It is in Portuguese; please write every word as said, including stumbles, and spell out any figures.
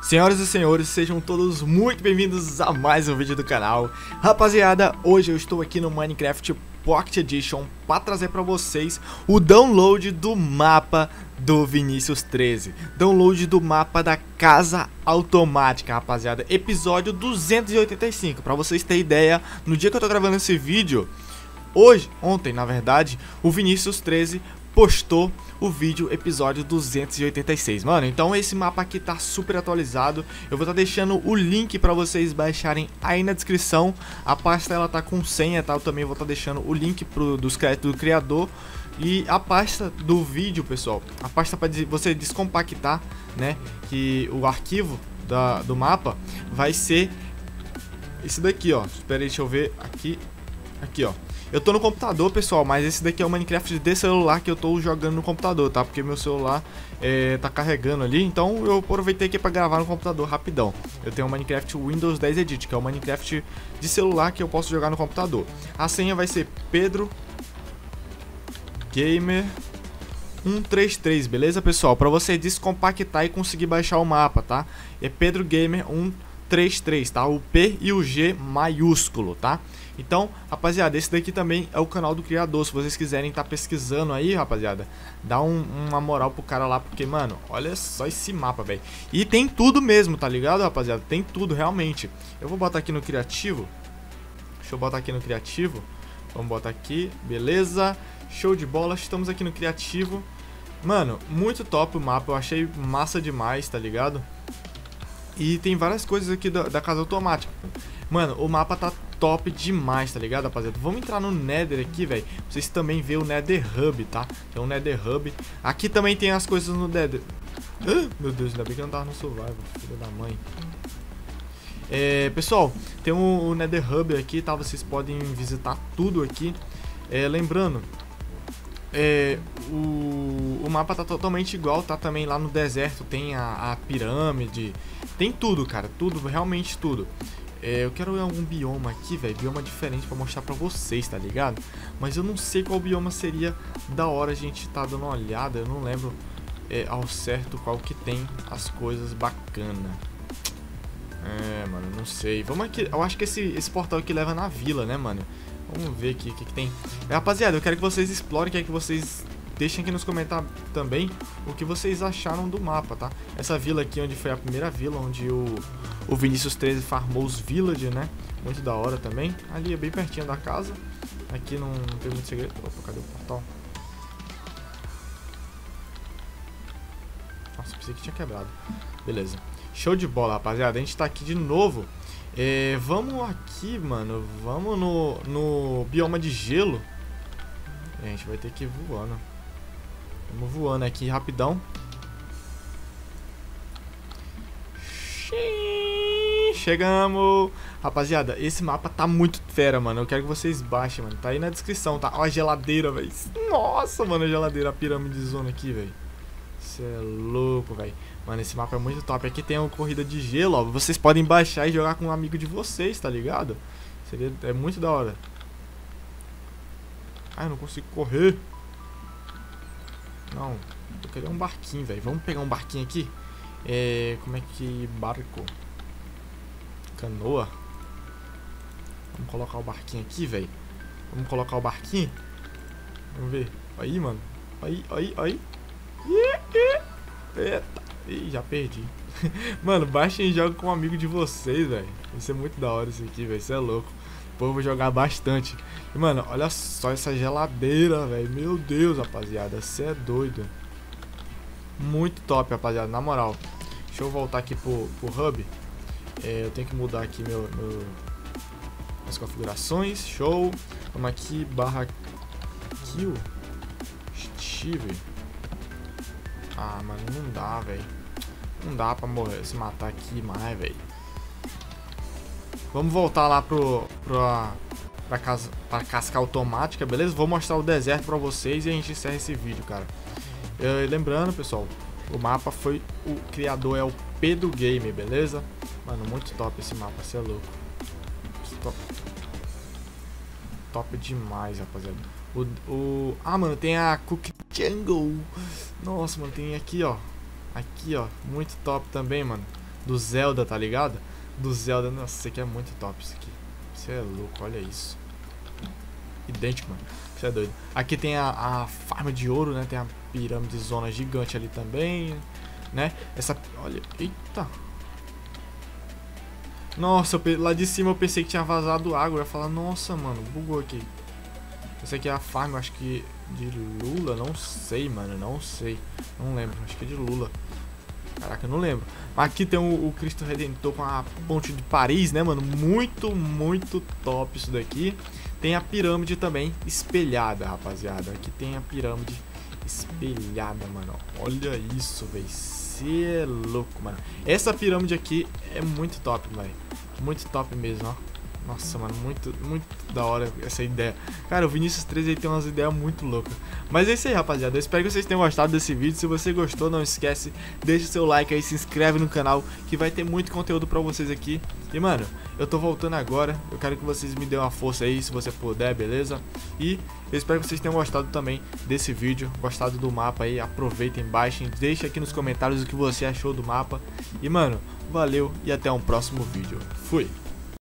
Senhoras e senhores, sejam todos muito bem-vindos a mais um vídeo do canal. Rapaziada, hoje eu estou aqui no Minecraft Pocket Edition para trazer para vocês o download do mapa do Vinícius treze. Download do mapa da Casa Automática, rapaziada. Episódio duzentos e oitenta e cinco. Para vocês terem ideia, no dia que eu tô gravando esse vídeo, hoje, ontem na verdade, o Vinícius treze postou o vídeo episódio duzentos e oitenta e seis, mano. Então esse mapa aqui tá super atualizado. Eu vou estar tá deixando o link pra vocês baixarem aí na descrição. A pasta ela tá com senha, tá? Eu também vou estar tá deixando o link pro, dos créditos do criador. E a pasta do vídeo, pessoal, a pasta para você descompactar, né, que o arquivo da, do mapa vai ser esse daqui, ó. Espera aí, deixa eu ver aqui. Aqui, ó. Eu tô no computador, pessoal, mas esse daqui é o Minecraft de celular que eu tô jogando no computador, tá? Porque meu celular é, tá carregando ali, então eu aproveitei aqui pra gravar no computador rapidão. Eu tenho o Minecraft Windows dez Edit, que é o Minecraft de celular que eu posso jogar no computador. A senha vai ser Pedro Gamer cento e trinta e três, beleza, pessoal? Pra você descompactar e conseguir baixar o mapa, tá? É Pedro Gamer cento e trinta e três, tá? O P e o G maiúsculo, tá? Então, rapaziada, esse daqui também é o canal do criador. Se vocês quiserem estar tá pesquisando aí, rapaziada, dá um, uma moral pro cara lá, porque, mano, olha só esse mapa, velho. E tem tudo mesmo, tá ligado, rapaziada? Tem tudo, realmente. Eu vou botar aqui no criativo. Deixa eu botar aqui no criativo. Vamos botar aqui, beleza. Show de bola, estamos aqui no criativo. Mano, muito top o mapa, eu achei massa demais, tá ligado? E tem várias coisas aqui da, da Casa Automática. Mano, o mapa tá top demais, tá ligado, rapaziada? Vamos entrar no Nether aqui, velho. Vocês também vê o Nether Hub, tá? Tem um Nether Hub. Aqui também tem as coisas no Nether. Ah, meu Deus, ainda bem que eu não tava no Survival, filho da mãe. É, pessoal, tem o, o Nether Hub aqui, tá? Vocês podem visitar tudo aqui. É, lembrando, é, o, o mapa tá totalmente igual, tá? Também lá no deserto tem a, a pirâmide. Tem tudo, cara. Tudo, realmente tudo. É, eu quero algum bioma aqui, velho, bioma diferente pra mostrar pra vocês, tá ligado? Mas eu não sei qual bioma seria da hora a gente tá dando uma olhada, eu não lembro é, ao certo qual que tem as coisas bacanas. É, mano, não sei. Vamos aqui, eu acho que esse, esse portal aqui leva na vila, né, mano? Vamos ver aqui o que, que tem. É, rapaziada, eu quero que vocês explorem, quero que vocês deixem aqui nos comentários também o que vocês acharam do mapa, tá? Essa vila aqui, onde foi a primeira vila, onde o, o Vinícius treze farmou os village, né? Muito da hora também. Ali é bem pertinho da casa. Aqui não, não tem muito segredo. Opa, cadê o portal? Nossa, pensei que tinha quebrado. Beleza. Show de bola, rapaziada. A gente tá aqui de novo. É, vamos aqui, mano. Vamos no, no bioma de gelo. A gente vai ter que ir voando. Vamos voando aqui rapidão. Chegamos. Rapaziada, esse mapa tá muito fera, mano. Eu quero que vocês baixem, mano. Tá aí na descrição, tá? Ó a geladeira, velho. Nossa, mano, a geladeira, a pirâmide zona aqui, velho. Você é louco, velho. Mano, esse mapa é muito top. Aqui tem uma corrida de gelo, ó. Vocês podem baixar e jogar com um amigo de vocês, tá ligado? Seria, é muito da hora. Ah, eu não consigo correr. Não, eu queria um barquinho, velho. Vamos pegar um barquinho aqui. É, como é que... barco? Canoa. Vamos colocar o barquinho aqui, velho. Vamos colocar o barquinho. Vamos ver. Aí, mano. Aí, aí, aí. Eita. Ih, já perdi. Mano, baixem e joguem com um amigo de vocês, velho. Isso é muito da hora isso aqui, velho. Isso é louco. Pô, eu vou jogar bastante. E, mano, olha só essa geladeira, velho. Meu Deus, rapaziada. Você é doido. Muito top, rapaziada. Na moral. Deixa eu voltar aqui pro, pro hub. É, eu tenho que mudar aqui meu, meu, as configurações. Show. Vamos aqui, barra kill. Steve. Ah, mano, não dá, velho. Não dá pra morrer, se matar aqui mais, velho. Vamos voltar lá pro, pro pra, casa, pra casca automática, beleza? Vou mostrar o deserto pra vocês e a gente encerra esse vídeo, cara. Eu, lembrando, pessoal, o mapa foi... o criador é o Pedro Gamer, beleza? Mano, muito top esse mapa, você é louco. Top, top demais, rapaziada. O, o... Ah, mano, tem a Cook Jungle. Nossa, mano, tem aqui, ó. Aqui, ó. Muito top também, mano. do Zelda, tá ligado? Do Zelda, nossa, isso aqui é muito top, isso aqui. Você é louco, olha isso. Idêntico, mano. Você é doido. Aqui tem a, a farm de ouro, né? Tem a pirâmide zona gigante ali também, né? Essa, olha, eita. Nossa, eu, lá de cima eu pensei que tinha vazado água. Eu ia falar, nossa, mano, bugou aqui. Essa aqui é a farm, acho que de Lula, não sei, mano, não sei. Não lembro, acho que é de Lula. Caraca, eu não lembro. Aqui tem o, o Cristo Redentor com a ponte de Paris, né, mano? Muito, muito top isso daqui. Tem a pirâmide também espelhada, rapaziada. Aqui tem a pirâmide espelhada, mano. Olha isso, velho. Você é louco, mano. Essa pirâmide aqui é muito top, velho. Muito top mesmo, ó. Nossa, mano, muito, muito da hora essa ideia. Cara, o Vinícius três aí tem umas ideias muito loucas. Mas é isso aí, rapaziada. Eu espero que vocês tenham gostado desse vídeo. Se você gostou, não esquece, deixa o seu like aí, se inscreve no canal, que vai ter muito conteúdo pra vocês aqui. E, mano, eu tô voltando agora. Eu quero que vocês me dêem uma força aí, se você puder, beleza? E eu espero que vocês tenham gostado também desse vídeo, gostado do mapa aí. Aproveitem, baixem, deixa aqui nos comentários o que você achou do mapa. E, mano, valeu e até um próximo vídeo. Fui!